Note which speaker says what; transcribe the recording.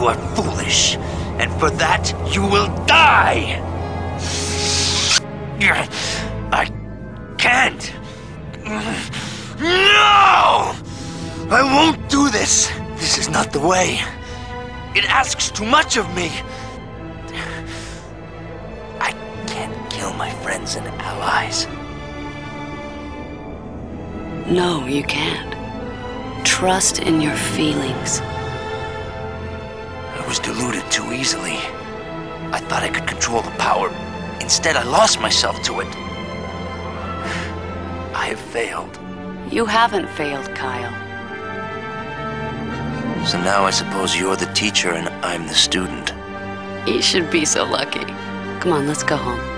Speaker 1: are foolish, and for that you will die! I can't! No! I won't do this! This is not the way. It asks too much of me. I can't kill my friends and allies.
Speaker 2: No, you can't. Trust in your feelings.
Speaker 1: I was deluded too easily. I thought I could control the power. Instead, I lost myself to it. I have failed.
Speaker 2: You haven't failed, Kyle.
Speaker 1: So now I suppose you're the teacher and I'm the student.
Speaker 2: You should be so lucky. Come on, let's go home.